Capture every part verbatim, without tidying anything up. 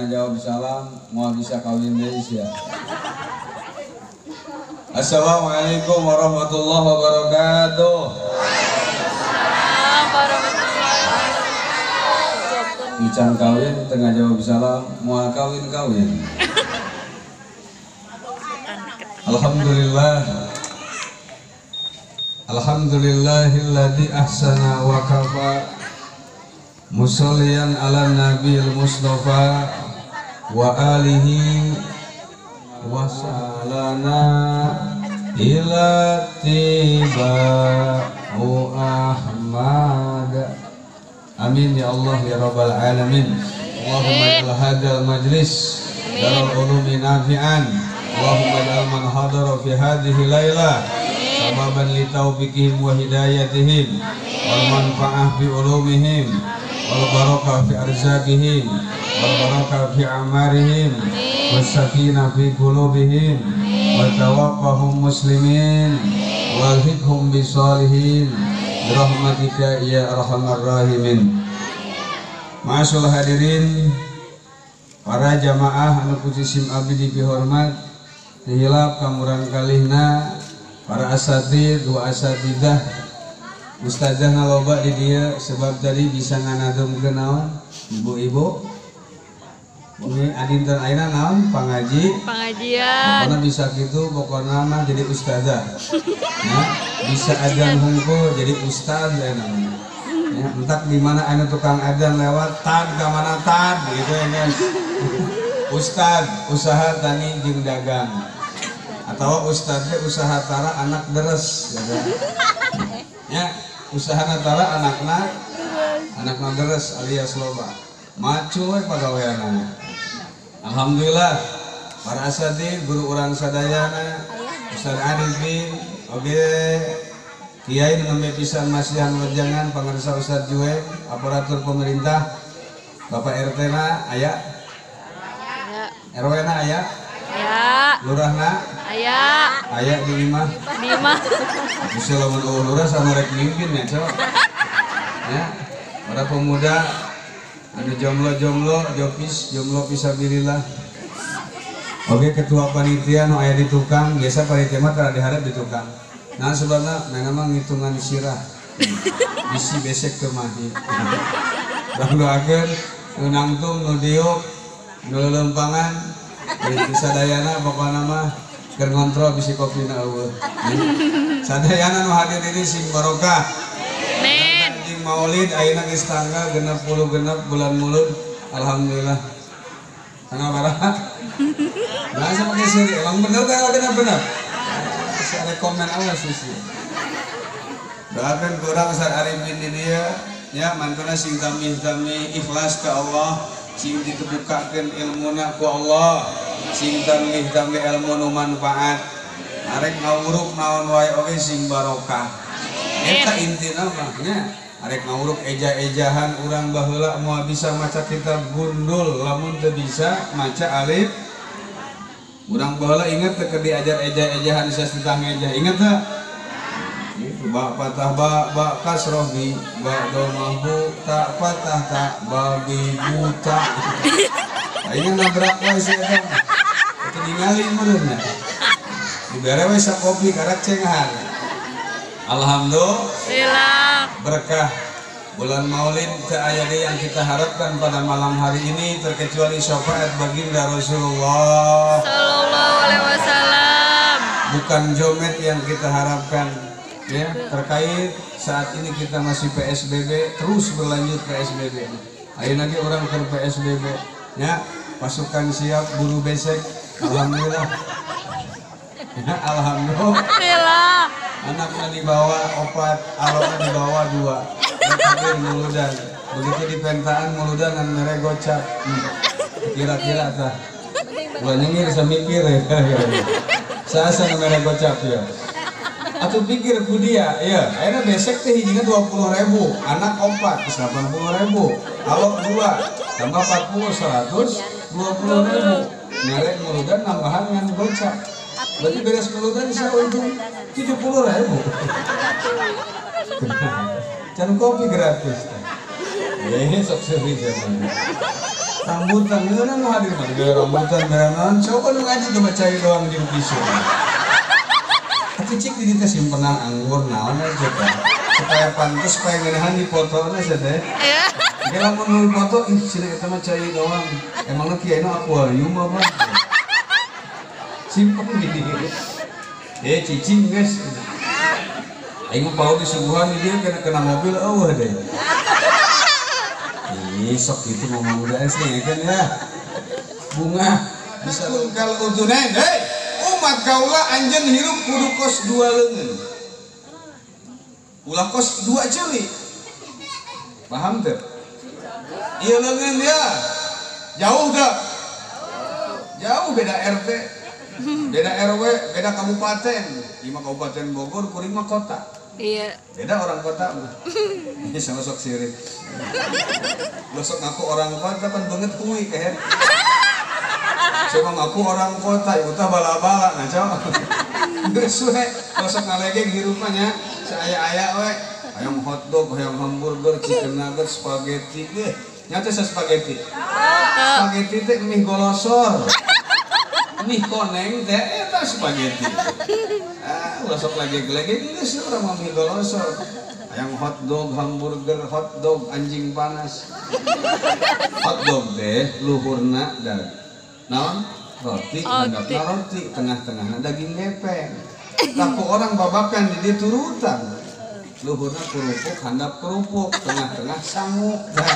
tengah jawab salam, mau bisa kawin deh ya. Assalamualaikum warahmatullahi wabarakatuh. Ican kawin tengah jawab salam, mau kawin kawin. Alhamdulillah. Alhamdulillahilladzi ahsana wa kafa musalliyan ala nabiyil mustafa wa alihi wa salana ila tiba'u Ahmad. Amin ya Allah ya rabbal alamin. Allahumma ij'al hadzal majlis darul ulumi nafi'an. Allahumma ij'al man hadara fi hadhihi lailah sababan li taufiqihim wa hidayatihim wal manfa'ah bi ulumihim wal barakah fi arzaqihim wal barakah fi amarihim was sakinah fi qulubihim wa tawaffahum muslimin wal hidhum bis salihin bi rahmatika ya arhamar rahimin. Ma'asyiral hadirin, para jamaah anu puji abdi dihormat dihilap kamuran kalihna para asatid dua asatidah ustazah ngaloba di dia sebab tadi bisa nganademkeun naon ibu-ibu ini adinten ayeuna naon pangaji pengajian pokona bisa gitu pokona mah jadi ustazah ya, bisa adzan hungkul jadi ustaz ya namanya ya, entak di mana anu tukang adzan lewat tad ka mana tad gitu ya ustaz usaha tani jeung dagang atau ustadznya usaha tara anak deres ya, ya usaha tara anakna anakna deres alias loba macu we pagaweanana. Alhamdulillah para asatid guru urang sadayana Ustaz Arifin oge kiai nembe pisan masihan wejangan pangarsa Ustaz Juwe aparatur pemerintah Bapak R T na aya R W na aya ya lurahna aya aya di lima lima bisa lamun eueuh lurah sama rek mimpin ya cok ya para pemuda anu jomblo-jomblo jopis jomblo fisabilillah oke ketua panitia nu aya di tukang biasa panitia mah tara diharap di tukang nah sebabna memang ngitungan sirah bisi besek ke mahi urang doakeun nu nangtung nu diuk nu lelempangan di sadayana pokokna mah keur ngontrol bisi kopina eueuh sadayana nu hadir ini sing barokah amin jeung maulid ayeuna geus tanggal genep puluh genep bulan mulud alhamdulillah tanggal baraha nah sama geus seri emang bener tanggal genep bener si rekomen awas sih doakeun ku urang Ustaz Arifin di dieu nya mantuna sing tamih-tamih ikhlas ka Allah sing dikebukakeun ilmuna ku Allah sing tamih-tamih ilmu nu manfaat arek ngawuruk naon wae oge sing barokah eta intina mah nya arek ngawuruk eja-ejahan urang baheula moal bisa maca kitab gundul lamun teu bisa maca alif urang baheula inget teu keur diajar eja-ejahan sastra ngeja inget teu itu ba patah ba ba kasroh bi ba domahu tak patah tak babi buta ayeuna nabrak wae sih eta teu ningali meureunna dibere we sakopi karak cengahan. Alhamdulillah berkah bulan Maulid teu aya deui yang kita harapkan pada malam hari ini terkecuali syafaat baginda Rasulullah sallallahu alaihi wasallam. Bukan jomet yang kita harapkan ya terkait saat ini kita masih P S B B terus berlanjut P S B B. Ayeuna ge urang keur P S B B ya pasukan siap buru besek alhamdulillah. Ya, alhamdulillah. Anaknya dibawa opat, aloknya dibawa dua. Hadir muludan. Begitu di pentaan muludan dan mere gocap. Kira-kira tah. Gua nyengir samikir ya. Saasa mere gocap ya. Atuh pikir ku dia, ya. Ayeuna besek teh hijina dua puluh ribu, anak opat delapan puluh ribu, alok dua, tambah empat puluh seratus dua puluh ribu. Mere muludan nambahan ngan gocap. Berarti beres muludan bisa untung tujuh puluh ribu. Can kopi gratis. Ya ini sok seri zaman. Rambutan, itu kan mau hadir mana? Gaya rambutan, berangan. Coba lu ngaji coba cari doang di pisu. Tapi cik di kita simpenan anggur, naon aja kan. Supaya pantas, supaya ngenahan di fotonya saja. Iya. Kalau mau nulis foto, ih sini kita mah cari doang. Emangnya kiai no akuarium apa? Simpen gini. Eh cicing guys. Aing mau pau di subuhan dia kena kena mobil, oh deh. Ih sok itu ngomong udah asli kan ya. Bunga bisa kalau utunen, hei umat kaula anjeun hirup kudu kos dua leungeun. Ulah kos dua ceuli. Paham teu? Ieu leungeun dia. Jauh teu? Jauh beda R T. Beda R W, beda kabupaten. Lima kabupaten Bogor, kuring mah kota. Iya. Beda orang kota mah. Ini sama sok sirik. Lo sok ngaku orang kota kan banget kuwi kan. Coba ngaku orang kota, ieu teh bala-bala ngaco. Geus we, lo sok ngalegeng hirupnya saaya-aya we. Hayang hotdog, hayang hamburger, chicken nugget, spaghetti deh. Nyata sa spaghetti. Spaghetti teh mie golosor. Mie koneng teh eta spaghetti. Ah, ulah sok lagi-lagi geus urang mah mie golosor. Hayang hotdog, hamburger, hotdog, anjing panas. Hotdog teh luhurna da naon? Roti, handapna roti, tengah-tengahna daging gepeng. Tapi orang babakan di dieu turutan. Luhurna kerupuk, handap kerupuk, tengah-tengah sangu.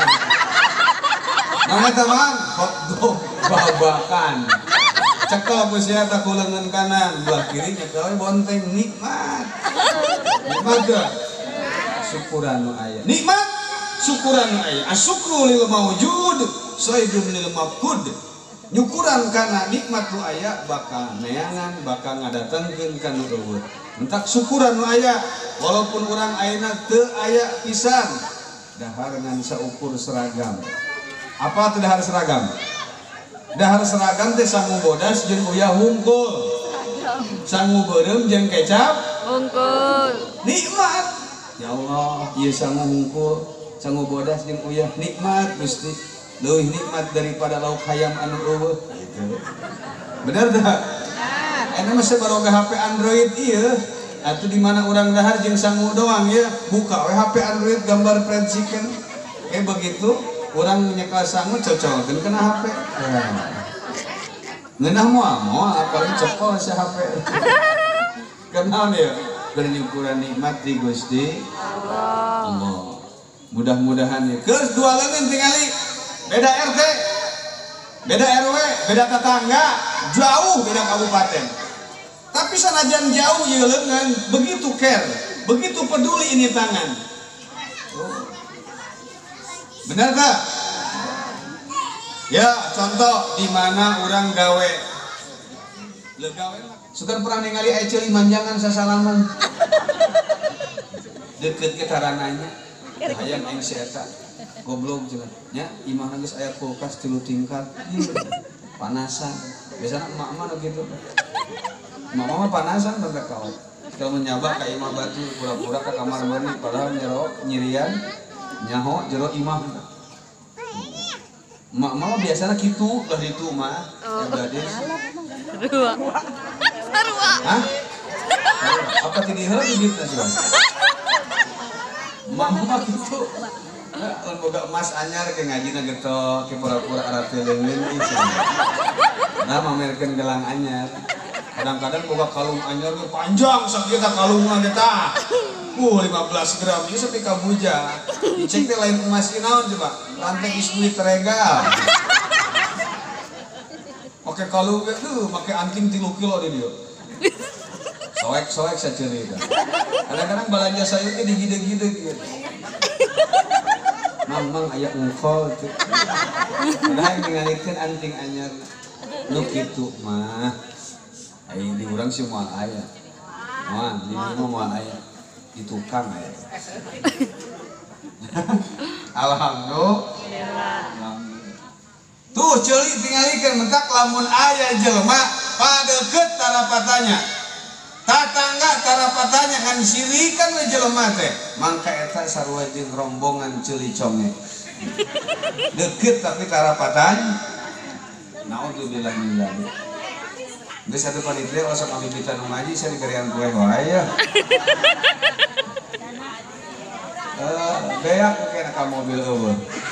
Nama teman, hotdog babakan. Cekal besia tak kulengan kanan, belah kiri nyekel bonteng nikmat. Nikmat gak? Syukuran nu aya. Nikmat syukuran nu aya. Asyukru lil maujud, sayyidun lil mafqud. Nyukuran kana nikmat nu aya bakal neangan, bakal ngadatengkeun kana eueuh. Entak syukuran nu aya walaupun urang ayeuna teu aya pisan. Dahar ngan saukur seragam. Apa teu dahar seragam? Dahar seragam teh sangu bodas jeung uyah hungkul. Sangu beureum jeung kecap Hungkul. nikmat. Ya Allah, ieu sangu hungkul, sangu bodas jeung uyah nikmat Gusti. Leuwih nikmat daripada lauk hayam anu eueuh. Gitu. Bener tah? Eta mah sabaroga H P Android ieu. Atuh di mana urang dahar jeung sangu doang ya. Buka we H P Android gambar fried chicken. Kayak begitu. Orang nyekel sangu cocokeun kena H P. Ngeunah moal moal apalagi cepol si H P. Kenaon ya? Keur nyukuran nikmat di Gusti Allah. Mudah-mudahan ya. Geus dua leungeun tingali. Beda R T. Beda R W, beda tetangga, jauh beda kabupaten. Tapi sanajan jauh ieu leungeun begitu care, begitu peduli ini tangan. Benar tak? Ya, contoh di mana orang gawe. Le gawe sukan pernah ningali aya ceuli manjangan sasalaman. Deket ke tarananya. Hayang aing si eta. Goblok cenah. Nya, imah geus aya kulkas tilu tingkat. Panasan. Biasana emak-emak nu kitu. Emak-emak mah panasan sampai kaot. Kalau menyabak ka imah batu pura-pura ka kamar mandi padahal nyero nyirian. Nyaho jero imah. Mak mama biasanya gitu lah itu mah. Oh. Ya gadis. Sarua. Sarua. Hah? Apa tadi hal gitu sih? Mama gitu. Lamun boga emas anyar ke ngajina geto ke pura-pura arah teleungeun ieu. Nah mamerkeun gelang anyar. Kadang-kadang boga kalung anyar ge panjang sakieu tah kalungna ge tah. Uh, lima belas gram, ini sepi kabuja. Dicek teh lain emas inaon coba. Lantai iskulit regal. Oke kalung tuh, pakai anting tilu kilo di dia. Soek-soek saceuri. Kadang-kadang belanja sayur teh digide-gide gitu. Mang-mang aya ungkol tuh. Padahal ningalikeun anting anyar. Nu kitu mah. Ai di urang sih moal aya. Moal, di mah moal aya. Di tukang ya. Alhamdulillah. Tuh ceuli tingalikeun mentak lamun aya jelema padeukeut tarapatanya. tatangga tarapatanya kan sirikan we jelema teh mangka eta sarua jeung rombongan celiconge deket tapi tarapatan naudzubillah min dzalik geus atuh panitia osok kami bita nu ngaji saya diberian kue wae ya eh beak kena ka mobil eueuh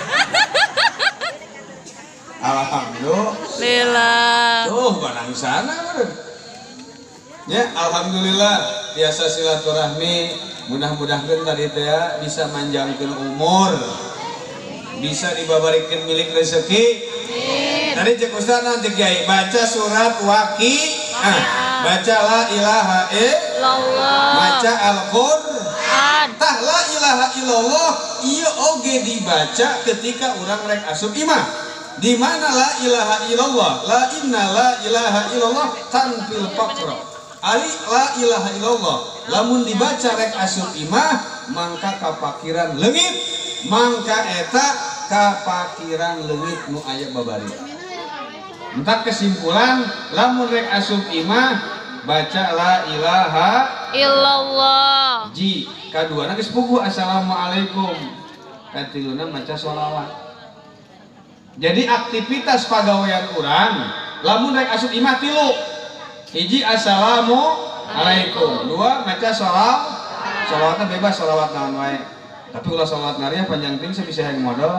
alhamdulillah tuh barang sana meureun ya, alhamdulillah biasa silaturahmi mudah-mudahan tadi teh ya bisa manjangkeun umur bisa dibabarikeun milik rezeki tadi cek ustaz nanti kiai baca surat waqi ah, baca la ilaha illallah baca al-qur'an tah la ilaha illallah ieu oge dibaca ketika urang rek asup imah di mana la ilaha illallah la inna la ilaha illallah tanfil faqra ari la ilaha illallah lamun dibaca rek asup imah mangka kapakiran leungit mangka eta kapakiran leungit nu aya babari entak kesimpulan lamun rek asup imah baca la ilaha illallah ji kaduana geus puguh assalamualaikum katiluna maca sholawat jadi aktivitas pagawean urang lamun rek asup imah tilu hiji assalamualaikum dua maca sholawat sholawatnya bebas sholawat naon wae tapi ulah sholawat nariah panjang ting bisa yang modal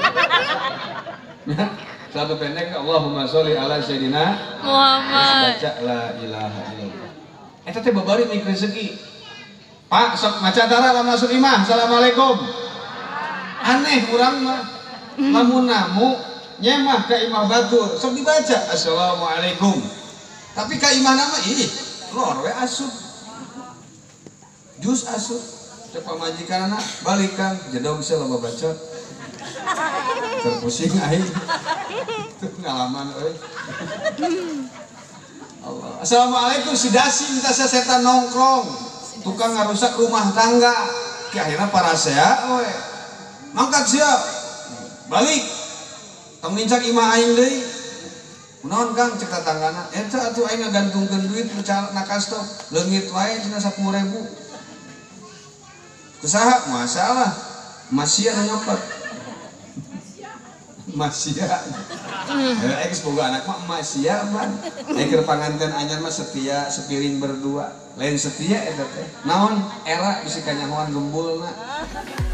satu pendek Allahumma sholli ala sayyidina Muhammad baca la ilaha illallah eta teh babari mik rezeki Pak sok maca tara lamun masuk imah assalamualaikum aneh urang mah lamun namu nyemah ka imah batur sok dibaca assalamualaikum tapi ka imah nama ih lor we asup jus asup cek pamajikanna balikan jedog bisa loba bacot terpusing aing pengalaman euy Allah assalamualaikum si dasi minta setan nongkrong tukang ngarusak rumah tangga ki akhirna parasea we mangkat sia balik tong nincak imah aing deui kunaon Kang cek tatanggana eta atuh aing ngagantungkeun duit na kastok leungit wae cenah sepuluh ribu kusaha masalah masia na nyopot masia eh geus boga anak mah masia ban aing keur panganten anyar mah setia sepiring berdua lain setia eta teh naon era bisi kanyahoan gembulna